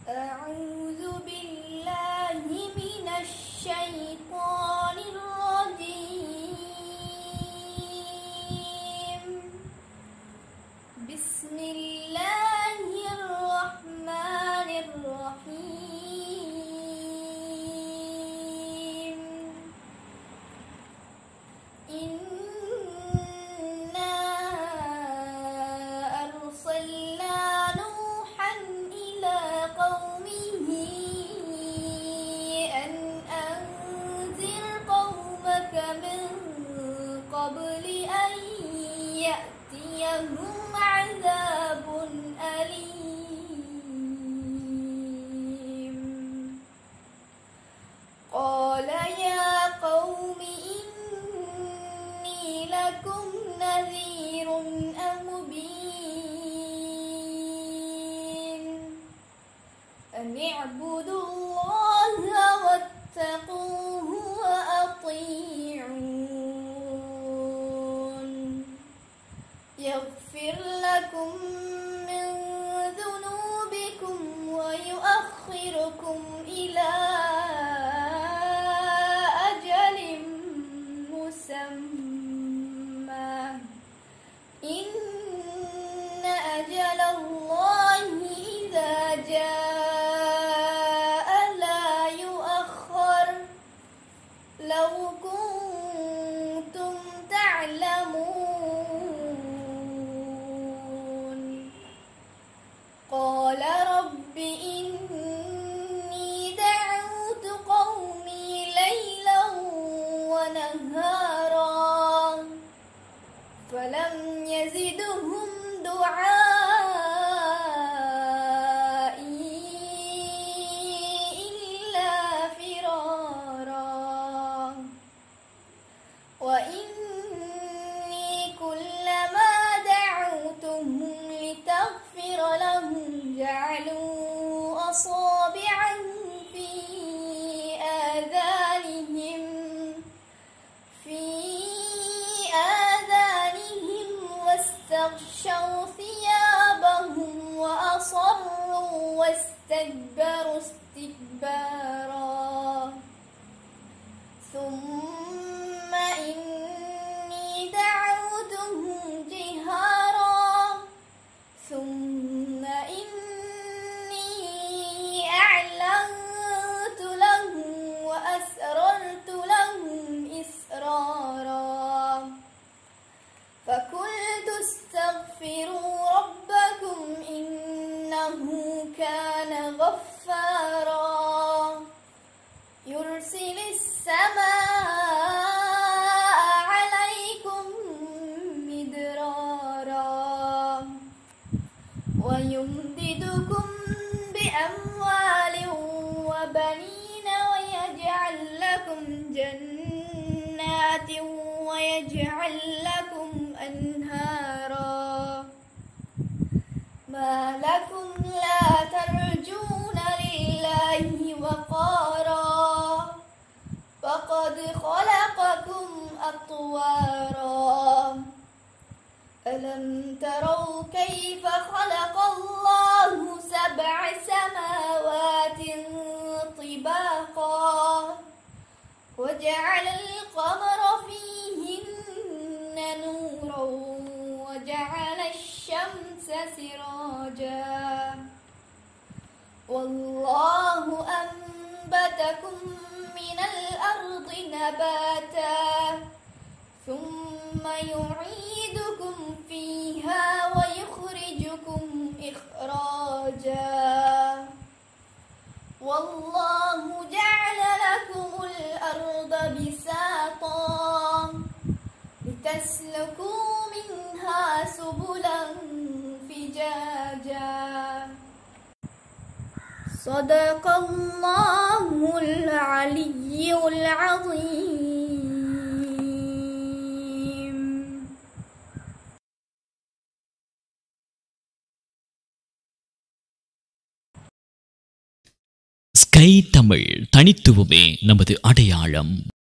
أعوذ بالله من الشيطان الرجيم. بسم الله الرحمن الرحيم. إنا أرسلنا نوحا إلى قومه أن أنذر قومك من قبل أن يأتيهم عذاب أليم. قال يا قوم إني لكم نذير مبين. أن اعبدوا الله واتقوه وأطيعون. يغفر لكم من ذنوبكم ويؤخركم إلى أجل مسمى. إن أجل الله إذا جاء لا يؤخر. لو كنتم تعلمون. قال رب إني دعوت قومي ليلا ونهارا فلم يزدهم دعائي إلا فرارا. وإني كلما دعوتهم لتغفر لهم جعلوا أصابعهم في آذانهم واستغشوا ثيابهم وأصروا واستكبروا استكبارا. ثم إني دعوتهم جهارا ثم إني أعلنت لهم وأسررت لهم إسرارا. فقلت استغفروا ربكم إنه كان غفارا. يرسل السماء عليكم مدرارا ويمددكم بأموال وبنين ويجعل لكم جنات ويجعل لكم أنهارا. ما لكم لا ترجون لله وقارا وقد خلقكم أطوارا. ألم تروا كيف خلق الله 7 سماوات طباقا وجعل القمر فيهن نورا وجعل الشمس سراجا. والله أنبتكم من الأرض نباتا ثم يعيدكم فيها ويخرجكم إخراجا. والله جعل لكم الأرض بساطا لتسلكوا منها سبلا فجاجا. صدق الله العلي العظيم. ஸ்கை தமிழ் தனித்துவமே நமது அடையாளம்.